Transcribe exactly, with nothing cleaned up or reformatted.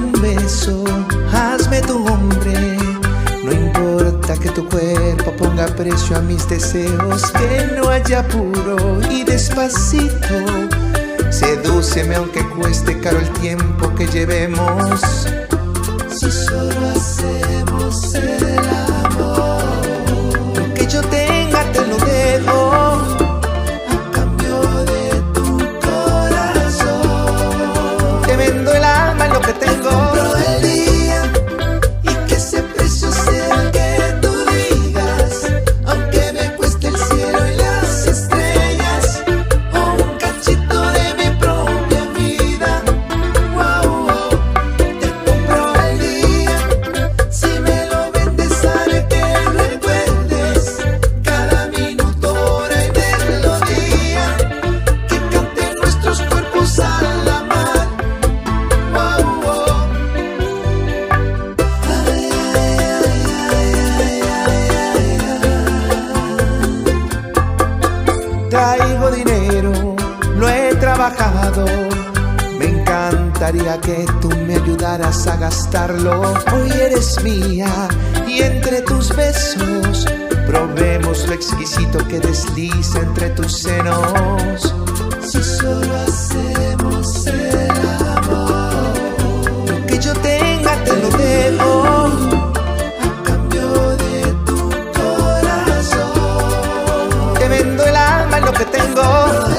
un beso, hazme tu hombre. No importa que tu cuerpo ponga precio a mis deseos, que no haya apuro y despacito. Sedúceme aunque cueste caro el tiempo que llevemos. Si solo hacemos el amor, lo que yo tenga te lo dejo a cambio de tu corazón. Te vendo el alma en lo que tengo. Te compro el día y que ese precio sea el que tú digas, aunque me cueste el cielo y las estrellas o un cachito de mi propia vida. Wow, wow. Te compro el día, si me lo vendes haré que recuerdes cada minuto, hora y melodía que canten nuestros cuerpos a la mar. Wow, wow. Ay, ay, ay, ay, ay, ay. Traigo dinero, lo he trabajado. Me encantaría que tú me ayudaras a gastarlo. Hoy eres mía y entre tus besos probemos lo exquisito que desliza entre tus senos. Si solo hacemos el amor, lo que yo tenga te lo dejo a cambio de tu corazón. Te vendo el alma en lo que tengo.